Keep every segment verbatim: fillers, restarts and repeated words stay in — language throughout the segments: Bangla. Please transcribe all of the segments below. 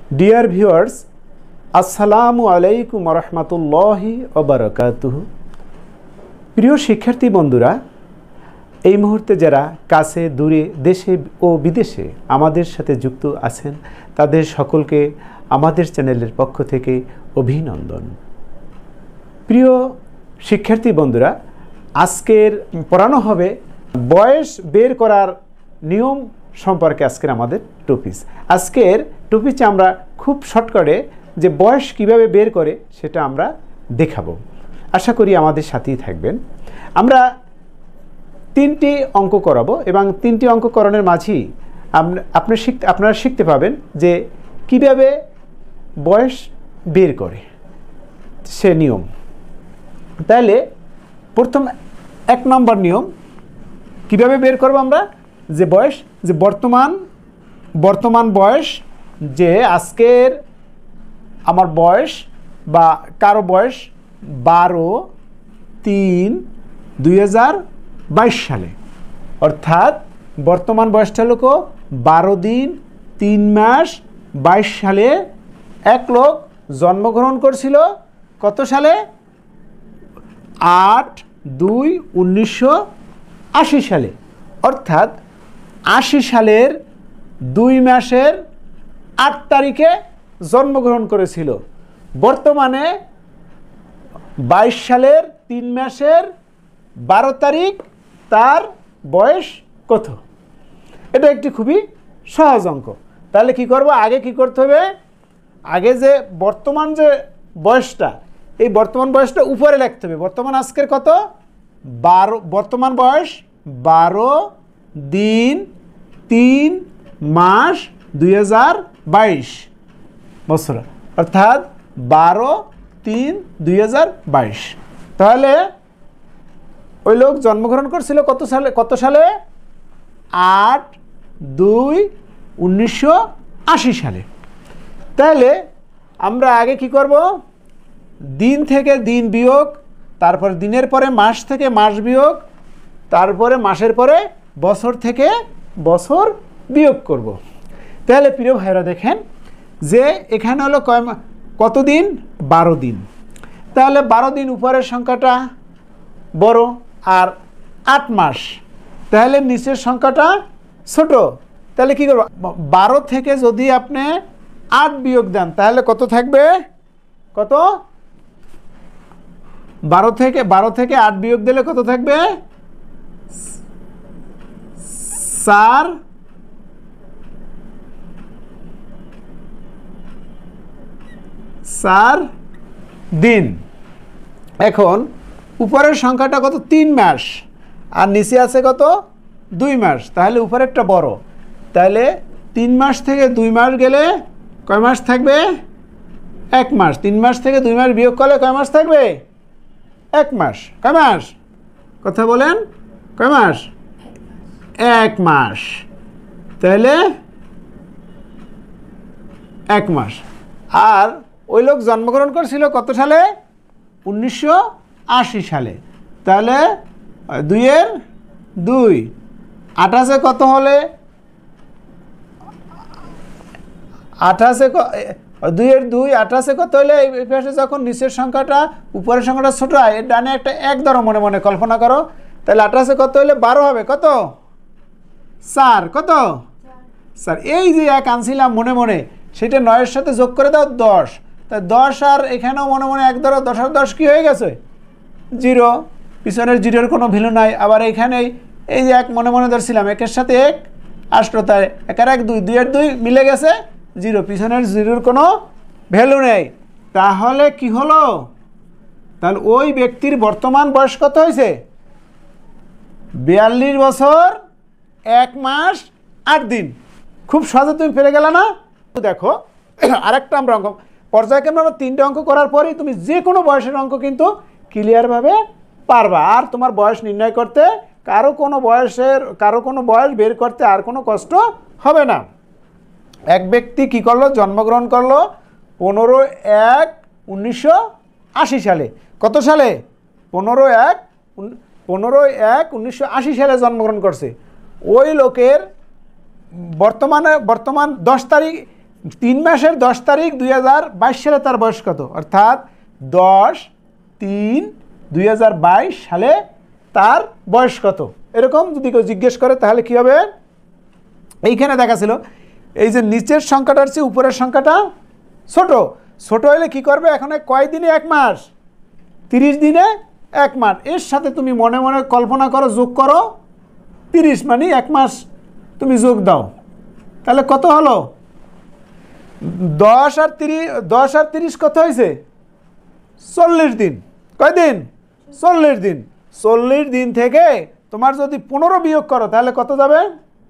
ডিয়ার ভিউয়ার্স, আসসালামু আলাইকুম রহমতুল্লাহি ওয়া বারাকাতুহু। প্রিয় শিক্ষার্থী বন্ধুরা, এই মুহূর্তে যারা কাছে দূরে দেশে ও বিদেশে আমাদের সাথে যুক্ত আছেন, তাদের সকলকে আমাদের চ্যানেলের পক্ষ থেকে অভিনন্দন। প্রিয় শিক্ষার্থী বন্ধুরা, আজকের পড়ানো হবে বয়স বের করার নিয়ম সম্পর্কে আজকের আমাদের টপিক। আজকের টপিকে আমরা খুব শর্টকাটে যে বয়স কিভাবে বের করে সেটা আমরা দেখাবো। আশা করি আমাদের সাথেই থাকবেন। আমরা তিনটি অঙ্ক করাবো এবং তিনটি অঙ্ককরণের মাঝেই আপনি শিখতে আপনারা শিখতে পাবেন যে কিভাবে বয়স বের করে সে নিয়ম। তাহলে প্রথম এক নম্বর নিয়ম কিভাবে বের করব আমরা, যে বয়স যে বর্তমান বর্তমান বয়স, যে আজকের আমার বয়স বা কারো বয়স বারো তিন দুই হাজার বাইশ সালে, অর্থাৎ বর্তমান বয়সটা হলো বারো দিন তিন মাস বাইশ সালে এক লোক জন্মগ্রহণ করছিল। কত সালে? আট দুই উনিশশো আশি সালে, অর্থাৎ আশি সালের দুই মাসের আট তারিখে জন্মগ্রহণ করেছিল। বর্তমানে বাইশ সালের তিন মাসের বারো তারিখ, তার বয়স কত? এটা একটি খুবই সহজ অঙ্ক। তাহলে কি করব, আগে কি করতে হবে, আগে যে বর্তমান যে বয়সটা, এই বর্তমান বয়সটা উপরে লিখতে হবে। বর্তমান আজকের কত? বারো, বর্তমান বয়স বারো দিন তিন মাস দুই হাজার বাইশ বছর, অর্থাৎ বারো তিন দুই হাজার বাইশ। তাহলে ওই লোক জন্মগ্রহণ করছিল কত সালে? কত সালে? আট দুই উনিশশো আশি সালে। তাহলে আমরা আগে কি করব, দিন থেকে দিন বিয়োগ, তারপর দিনের পরে মাস থেকে মাস বিয়োগ, তারপরে মাসের পরে বছর থেকে বছর বিয়োগ করব। তাহলে প্রিয় ভাইরা দেখেন যে এখানে হলো কয় কত দিন? বারো দিন। তাহলে বারো দিন উপরের সংখ্যাটা বড়, আর আট মাস, তাহলে নিচের সংখ্যাটা ছোট। তাহলে কি করব, বারো থেকে যদি আপনি আট বিয়োগ দেন তাহলে কত থাকবে? কত? বারো থেকে বারো থেকে আট বিয়োগ দিলে কত থাকবে? চার চার দিন। এখন উপরের সংখ্যাটা কত? তিন মাস, আর নিচে আছে কত? দুই মাস। তাহলে উপরেরটা বড়। তাহলে তিন মাস থেকে দুই মাস গেলে কয় মাস থাকবে? এক মাস। তিন মাস থেকে দুই মাস বিয়োগ করলে কয় মাস থাকবে? এক মাস। কয় মাস? কথা বলেন, কয় মাস? এক মাস। তাহলে এক মাস। আর ওই লোক জন্মগ্রহণ করেছিল কত সালে? উনিশশো আশি সালে। তাহলে দুইয়ের দুই, আঠাশে কত হলে? আঠাশে দুইয়ের দুই আঠাশে কত হলে? এই পাশে যখন নিচের সংখ্যাটা উপরের সংখ্যাটা ছোট হয়, এর ডানে একটা এক ধরো, মনে মনে কল্পনা করো। তাহলে আঠাশে কত হলে বারো হবে? কত? চার। কত? স্যার এই যে এক আনছিলাম মনে মনে, সেটা নয়ের সাথে যোগ করে দাও দশ। তাই দশ, আর এখানেও মনে মনে এক ধরো, দশ আর দশ কি হয়ে গেছে? জিরো। পিছনের জিরোর কোনো ভ্যালু নাই। আবার এখানেই এই যে এক মনে মনে ধরছিলাম, একের সাথে এক আসলো, তাই একের এক দুই, দুইয়ের দুই মিলে গেছে জিরো, পিছনের জিরোর কোনো ভ্যালু নেই। তাহলে কি হলো? তাহলে ওই ব্যক্তির বর্তমান বয়স কত হয়েছে? বিয়াল্লিশ বছর এক মাস আট দিন। খুব সহজে তুমি ফেলে গেলে না? দেখো আরেকটা আমরা অঙ্ক পর্যায়ক্রমে আমরা তিনটে অঙ্ক করার পরেই তুমি যে কোনো বয়সের অঙ্ক কিন্তু ক্লিয়ারভাবে পারবা। আর তোমার বয়স নির্ণয় করতে কারো কোনো বয়সের কারো কোনো বয়স বের করতে আর কোনো কষ্ট হবে না। এক ব্যক্তি কি করলো? জন্মগ্রহণ করলো পনেরো এক উনিশশো আশি সালে। কত সালে? পনেরো এক পনেরো এক উনিশশো আশি সালে জন্মগ্রহণ করছে। ওই লোকের বর্তমানে বর্তমান দশ তারিখ তিন মাসের দশ তারিখ দুই হাজার বাইশ সালে তার বয়স কত, অর্থাৎ দশ তিন দুই হাজার বাইশ সালে তার বয়স কত, এরকম যদি কেউ জিজ্ঞেস করে তাহলে কী হবে, এইখানে দেখা ছিল এই যে নিচের সংখ্যাটার চেয়ে উপরের সংখ্যাটা ছোট, ছোট হলে কি করবে, এখন কয় দিনে এক মাস, তিরিশ দিনে এক মাস, এর সাথে তুমি মনে মনে কল্পনা করো, যোগ করো তিরিশ, মানে এক মাস তুমি যোগ দাও, তাহলে কত হলো, দশ আর তিরিশ, দশ আর তিরিশ কত হয়েছে, চল্লিশ দিন, কয় দিন, চল্লিশ দিন, চল্লিশ দিন থেকে তোমার যদি পনেরো বিয়োগ করো তাহলে কত যাবে,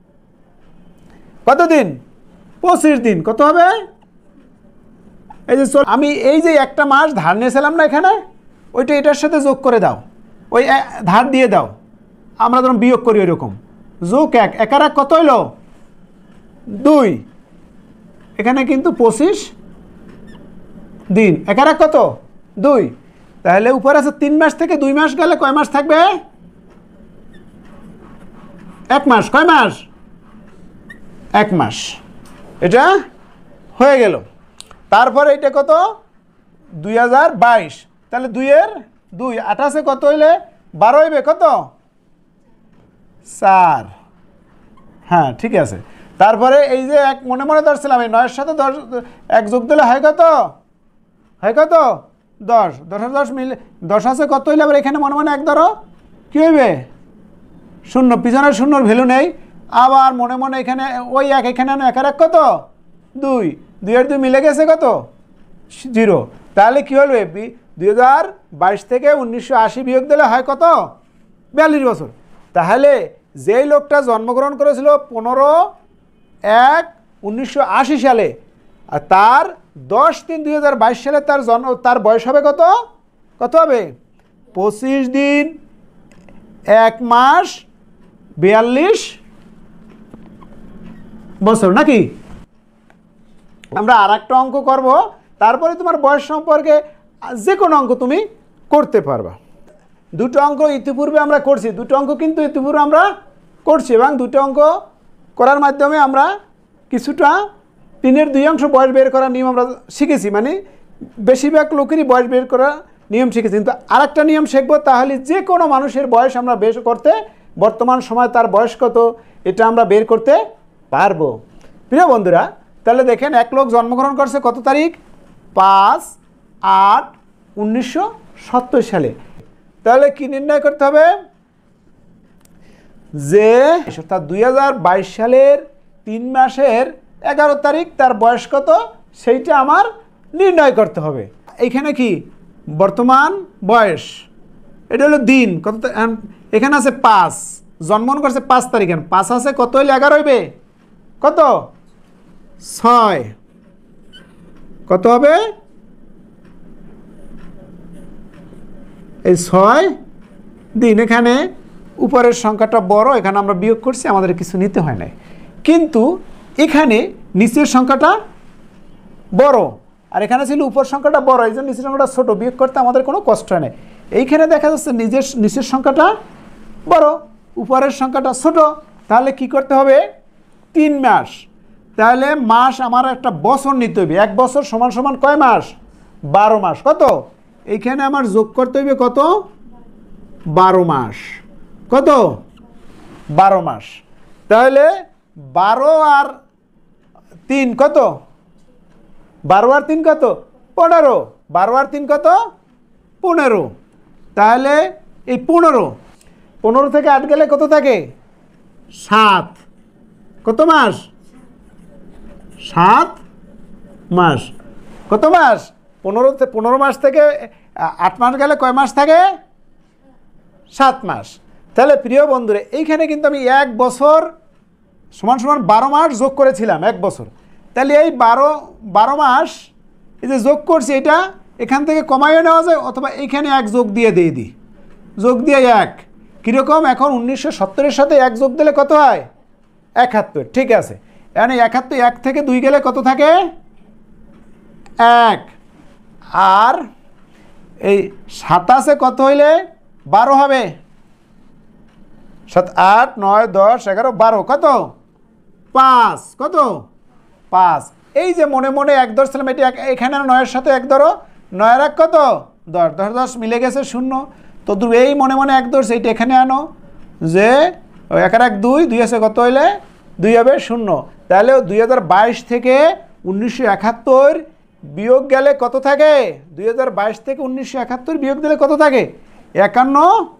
কত দিন, পঁচিশ দিন, কত হবে, এই যে আমি এই যে একটা মাস ধার নিয়েছিলাম না এখানে, ওইটা এটার সাথে যোগ করে দাও, ওই ধার দিয়ে দাও, আমরা ধরুন বিয়োগ করি ওইরকম, যোগ এক, একার এক কত হইল দুই, এখানে কিন্তু পঁচিশ দিন, একার এক কত দুই, তাহলে উপরে আছে তিন মাস থেকে দুই মাস গেলে কয় মাস থাকবে, এক মাস, কয় মাস, এক মাস, এটা হয়ে গেল। তারপরে এটা কত, দুই হাজার বাইশ, তাহলে দুইয়ের দুই, আঠাশে কত হইলে বারো হইবে, কত চার, হ্যাঁ ঠিক আছে। তারপরে এই যে এক মনে মনে ধরছিলাম, এই নয়ের সাথে দশ এক যোগ দিলে হয় কত, হয় কত দশ, দশের দশ মিলে দশ আছে কত হইলে আবার এখানে মনে মনে এক ধরো, কী হইবে শূন্য, পিছনের শূন্যর ভ্যালু নেই, আবার মনে মনে এখানে ওই এক, এখানে একের এক কত দুই, দুইয়ের দুই মিলে গেছে কত জিরো, তাহলে কী হলো, দুই হাজার বাইশ থেকে উনিশশো আশি বিয়োগ দিলে হয় কত বিয়াল্লিশ বছর। তাহলে যেই লোকটা জন্মগ্রহণ করেছিল পনেরো এক উনিশশো আশি সালে, আর তার দশ তিন দুই হাজার বাইশ সালে তার জন্ম, তার বয়স হবে কত, কত হবে পঁচিশ দিন এক মাস বিয়াল্লিশ বছর, নাকি? আমরা আর একটা অঙ্ক করব, তারপরে তোমার বয়স সম্পর্কে যে কোনো অঙ্ক তুমি করতে পারবা। দুটো অঙ্ক ইতিপূর্বে আমরা করছি, দুটো অঙ্ক কিন্তু ইতিপূর্বে আমরা করছি, এবং দুটো অঙ্ক করার মাধ্যমে আমরা কিছুটা তিনের দুই অংশ বয়স বের করার নিয়ম আমরা শিখেছি, মানে বেশিরভাগ লোকেরই বয়স বের করার নিয়ম শিখেছি, কিন্তু আর একটা নিয়ম শিখবো, তাহলে যে কোনো মানুষের বয়স আমরা বের করতে, বর্তমান সময় তার বয়স কত এটা আমরা বের করতে পারবো। প্রিয় বন্ধুরা, তাহলে দেখেন এক লোক জন্মগ্রহণ করছে কত তারিখ, পাঁচ আট উনিশশো সত্তর সালে, তাহলে কি নির্ণয় করতে হবে, যে অর্থাৎ দুই হাজার বাইশ সালের তিন মাসের এগারো তারিখ তার বয়স কত সেইটা আমার নির্ণয় করতে হবে। এইখানে কি বর্তমান বয়স, এটা হলো দিন কত, এখানে আছে পাঁচ, জন্মগ্রহণ করছে পাঁচ তারিখ, পাঁচ আছে কত হইলে এগারো হইবে, কত ছয়, কত হবে এই ছয় দিন, এখানে উপরের সংখ্যাটা বড়, এখানে আমরা বিয়োগ করছি, আমাদের কিছু নিতে হয় নাই, কিন্তু এখানে নিচের সংখ্যাটা বড়, আর এখানে ছিল উপর সংখ্যাটা বড়, এই জন্য নিচের সংখ্যাটা ছোট, বিয়োগ করতে আমাদের কোনো কষ্ট হয় না। এইখানে দেখা যাচ্ছে নিজের নিচের সংখ্যাটা বড়, উপরের সংখ্যাটা ছোট, তাহলে কি করতে হবে, তিন মাস, তাহলে মাস আমার একটা বছর নিতে হবে, এক বছর সমান সমান কয় মাস, বারো মাস, কত এইখানে আমার যোগ করতে হবে কত, বারো মাস, কত বারো মাস, তাহলে বারো আর তিন কত, বারো আর তিন কত পনেরো, বারো আর তিন কত পনেরো, তাহলে এই পনেরো, পনেরো থেকে আট গেলে কত থাকে সাত, কত মাস, সাত মাস, কত মাস, পনেরো, পনেরো মাস থেকে আট মাস গেলে কয় মাস থাকে, সাত মাস। তাহলে প্রিয় বন্ধুরা, এইখানে কিন্তু আমি এক বছর সমান সমান বারো মাস যোগ করেছিলাম, এক বছর, তাহলে এই বারো বারো মাস এই যে যোগ করছি, এটা এখান থেকে কমাইও নেওয়া যায়, অথবা এইখানে এক যোগ দিয়ে দিয়ে দিই, যোগ দিয়ে এক, কীরকম, এখন উনিশশো সত্তরের সাথে এক যোগ দিলে কত হয়, একাত্তর, ঠিক আছে, এখানে একাত্তর, এক থেকে দুই গেলে কত থাকে এক, আর এই সাতাশে কত হইলে বারো হবে, সাত আট নয় দশ এগারো বারো, কত পাঁচ, কত পাঁচ, এই যে মনে মনে এক ধরছিলাম, এটি এখানে নয়ের সাথে এক ধরো, নয়ের এক কত দশ, দশ দশ মিলে গেছে শূন্য। তো এই মনে মনে এক ধরছে, এইটা এখানে আনো, যে এক আর এক দুই, দুই আছে কত হইলে দুই হবে শূন্য। তাহলে দুই হাজার বাইশ থেকে উনিশশো একাত্তর বিয়োগ গেলে কত থাকে? দুই হাজার বাইশ থেকে উনিশশো একাত্তর বিয়োগ দিলে কত থাকে? একান্ন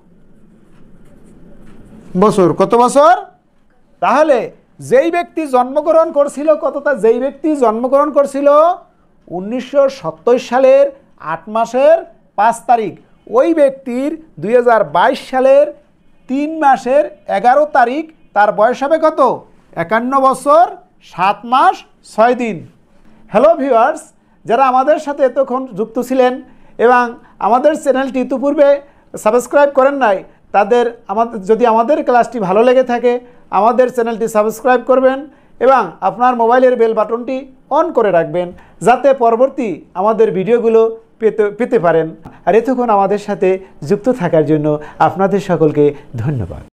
বছর। কত বছর? তাহলে যেই ব্যক্তি জন্মগ্রহণ করছিল কতটা, যেই ব্যক্তি জন্মগ্রহণ করছিল উনিশশো সত্তর সালের আট মাসের পাঁচ তারিখ, ওই ব্যক্তির দুই হাজার বাইশ সালের তিন মাসের এগারো তারিখ তার বয়স হবে কত? একান্ন বছর সাত মাস ছয় দিন। হ্যালো ভিউয়ার্স, যারা আমাদের সাথে এতক্ষণ যুক্ত ছিলেন এবং আমাদের চ্যানেলটি ইতিপূর্বে সাবস্ক্রাইব করেন নাই, তাদের আমাদের যদি আমাদের ক্লাসটি ভালো লেগে থাকে আমাদের চ্যানেলটি সাবস্ক্রাইব করবেন এবং আপনার মোবাইলের বেল বাটনটি অন করে রাখবেন, যাতে পরবর্তী আমাদের ভিডিওগুলো পেতে পেতে পারেন। আর এতক্ষণ আমাদের সাথে যুক্ত থাকার জন্য আপনাদের সকলকে ধন্যবাদ।